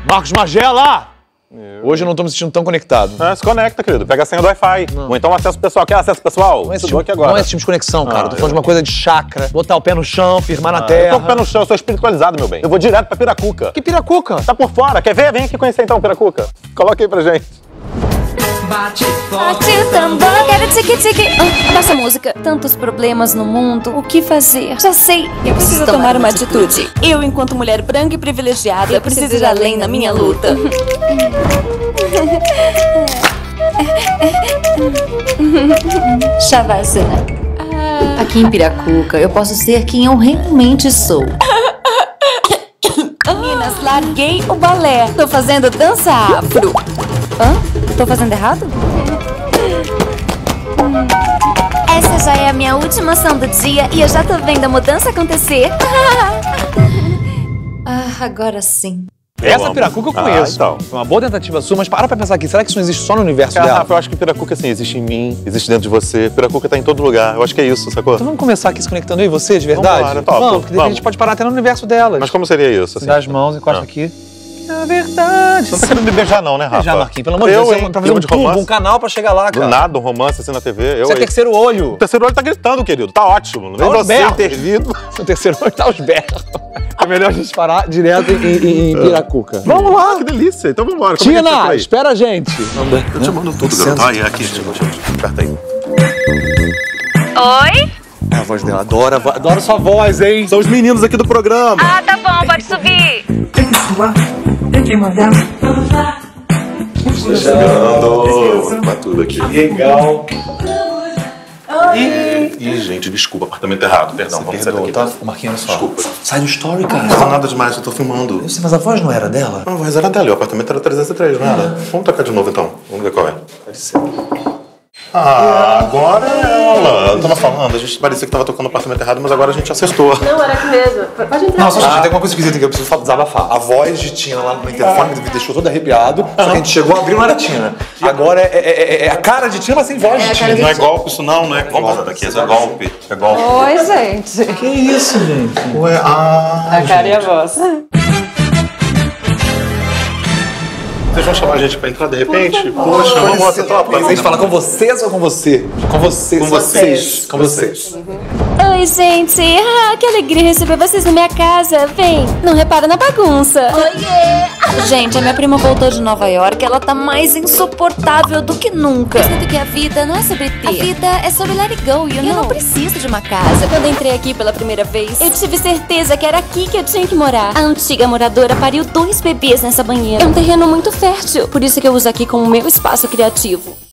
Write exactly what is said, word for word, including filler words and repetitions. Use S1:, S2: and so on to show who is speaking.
S1: Marcos Magela! Eu... Hoje eu não tô me sentindo tão conectado.
S2: É, se conecta, querido. Pega a senha do Wi-Fi. Ou então acesso pessoal. Quer acesso pessoal?
S1: Não é esse,
S2: tipo,
S1: tipo,
S2: aqui agora.
S1: não é esse tipo de conexão, cara.
S2: Ah,
S1: eu tô falando
S2: eu...
S1: de uma coisa de chakra. Botar o pé no chão, firmar
S2: ah,
S1: na terra.
S2: Eu tô com o pé no chão, eu sou espiritualizado, meu bem. Eu vou direto pra Piracuca.
S1: Que Piracuca?
S2: Tá por fora. Quer ver? Vem aqui conhecer então Piracuca. Coloca aí pra gente.
S3: Bate o tambor, quero tique-tique. Oh, nossa música. Tantos problemas no mundo, o que fazer? Já sei, eu preciso tomar, tomar uma atitude. atitude. Eu, enquanto mulher branca e privilegiada, eu preciso ir além na minha luta. Shavasana.
S4: Aqui em Piracuca, eu posso ser quem eu realmente sou.
S3: Meninas, larguei o balé. Tô fazendo dança afro. Hã? Tô fazendo errado? Essa já é a minha última ação do dia e eu já tô vendo a mudança acontecer.
S4: Ah, agora sim.
S1: Essa Piracuca eu conheço. Ah, então. Foi uma boa tentativa sua, mas para pra pensar aqui. Será que isso não existe só no universo
S2: Cara,
S1: dela?
S2: Rafa, eu acho que Piracuca, assim, existe em mim, existe dentro de você. Piracuca tá em todo lugar. Eu acho que é isso, sacou?
S1: Então vamos começar aqui se conectando eu e você, de verdade?
S2: Vamos, topo,
S1: vamos porque
S2: vamos.
S1: a gente pode parar até no universo delas.
S2: Mas como seria isso? Assim?
S1: Dá as mãos, encosta
S2: ah.
S1: aqui. Na verdade.
S2: Você não tá querendo me beijar não, né, Rafa?
S1: Beijar, Marquinhos, pelo amor de Deus. Pra fazer um tubo, um canal pra chegar lá, cara.
S2: Do nada, um romance assim na T V. Eu,
S1: Você é terceiro olho.
S2: O terceiro olho tá gritando, querido. Tá ótimo. Não vem
S1: tá
S2: você intervindo.
S1: Seu terceiro olho tá aos berros. É melhor a gente parar direto em, em, em Piracuca.
S2: Vamos lá, que delícia. Então vamos embora.
S1: Tina, é que espera a gente.
S2: Eu te mando tudo, garoto. Ah, é aqui. Aperta aí.
S5: Oi?
S1: É a voz dela. Adoro, adoro sua voz, hein?
S2: São os meninos aqui do programa.
S5: Ah, tá bom. Pode subir.
S2: Tô chegando. Tá tudo aqui.
S1: Legal.
S2: Ih, Ih, gente, desculpa, apartamento errado. Perdão,
S1: Você
S2: vamos
S1: perdoa,
S2: sair daqui.
S1: tá? Marquinhos, só.
S2: Desculpa.
S1: Sai do story, cara.
S2: Não faz nada demais, eu tô filmando.
S1: Eu sei, mas a voz não era dela?
S2: Não, a voz era dela, o apartamento era trezentos e três, não era? Vamos tocar de novo então, vamos ver qual é. Ah, agora é ela. Eu tava falando, a gente parecia que tava tocando no apartamento errado, mas agora a gente acertou.
S6: Não, era aqui mesmo. Pode entrar.
S1: Não, só ah. tem uma coisa esquisita que eu preciso desabafar. A voz de Tina lá no interfone me deixou todo arrepiado. Só que a gente chegou, abriu, não era Tina. Agora é, é, é, é a cara de Tina, mas sem voz
S6: é
S1: de Tina.
S2: Não é golpe isso não, não é golpe daqui, isso é golpe. É golpe.
S6: Oi, gente.
S1: Que isso, gente?
S2: Ué, ah,
S6: a cara e a voz.
S2: Vocês vão chamar a gente pra entrar de repente? Poxa, vamos lá, você topa.
S1: A gente fala com vocês ou com você? Com vocês.
S2: Com vocês.
S1: Com vocês.
S3: Oi, gente. Ah, que alegria receber vocês na minha casa. Vem, não repara na bagunça. Oiê! Gente, a minha prima voltou de Nova York. Ela tá mais insuportável do que nunca. Eu sinto que a vida não é sobre ter. A vida é sobre let it go, you know? Eu não preciso de uma casa. Quando entrei aqui pela primeira vez, eu tive certeza que era aqui que eu tinha que morar. A antiga moradora pariu dois bebês nessa banheira. É um terreno muito fértil. Por isso que eu uso aqui como meu espaço criativo.